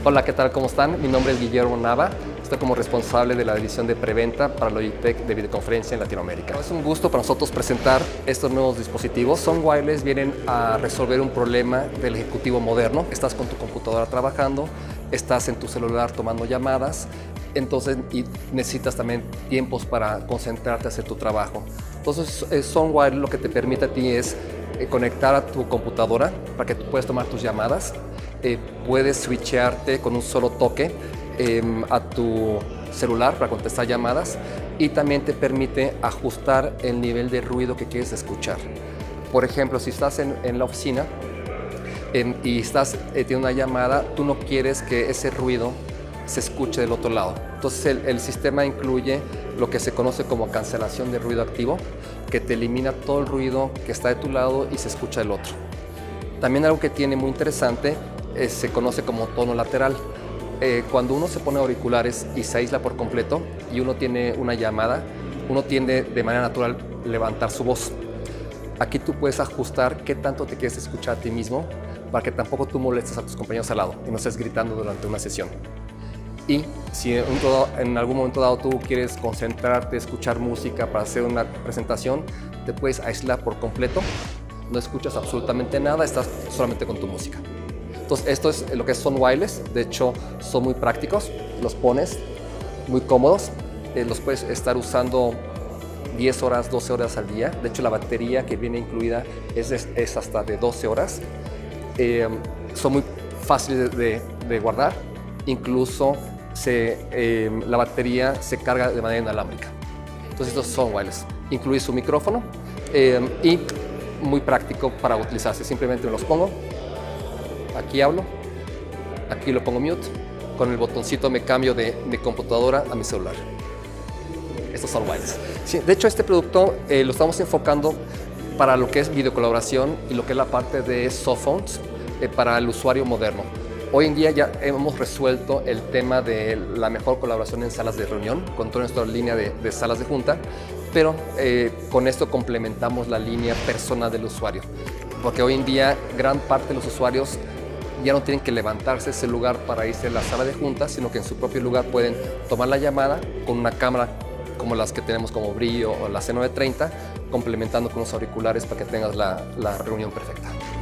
Hola, ¿qué tal? ¿Cómo están? Mi nombre es Guillermo Nava. Estoy como responsable de la división de preventa para Logitech de videoconferencia en Latinoamérica. Es un gusto para nosotros presentar estos nuevos dispositivos. Sound Wireless vienen a resolver un problema del ejecutivo moderno. Estás con tu computadora trabajando, estás en tu celular tomando llamadas, entonces y necesitas también tiempos para concentrarte a hacer tu trabajo. Entonces, Sound Wireless lo que te permite a ti es conectar a tu computadora para que tú puedas tomar tus llamadas. Puedes switchearte con un solo toque a tu celular para contestar llamadas y también te permite ajustar el nivel de ruido que quieres escuchar. Por ejemplo, si estás en la oficina y estás teniendo una llamada, tú no quieres que ese ruido se escuche del otro lado. Entonces el sistema incluye lo que se conoce como cancelación de ruido activo, que te elimina todo el ruido que está de tu lado y se escucha del otro. También algo que tiene muy interesante se conoce como tono lateral. Cuando uno se pone auriculares y se aísla por completo y uno tiene una llamada, uno tiende de manera natural levantar su voz. Aquí tú puedes ajustar qué tanto te quieres escuchar a ti mismo para que tampoco tú molestes a tus compañeros al lado y no estés gritando durante una sesión. Y si en algún momento dado tú quieres concentrarte, escuchar música para hacer una presentación, te puedes aislar por completo, no escuchas absolutamente nada, estás solamente con tu música. Entonces esto es lo que es Sound Wireless. De hecho son muy prácticos, los pones muy cómodos, los puedes estar usando 10 horas, 12 horas al día. De hecho la batería que viene incluida es hasta de 12 horas. Son muy fáciles de guardar, incluso la batería se carga de manera inalámbrica. Entonces estos son Sound Wireless. Incluye su micrófono y muy práctico para utilizarse. Simplemente me los pongo. Aquí hablo, aquí lo pongo mute, con el botoncito me cambio de computadora a mi celular. Estos son wireless. Sí, de hecho este producto lo estamos enfocando para lo que es videocolaboración y lo que es la parte de softphones para el usuario moderno. Hoy en día ya hemos resuelto el tema de la mejor colaboración en salas de reunión con toda nuestra línea de salas de junta, pero con esto complementamos la línea personal del usuario, porque hoy en día gran parte de los usuarios ya no tienen que levantarse ese lugar para irse a la sala de juntas, sino que en su propio lugar pueden tomar la llamada con una cámara como las que tenemos como Brillo o la C930, complementando con los auriculares para que tengas la reunión perfecta.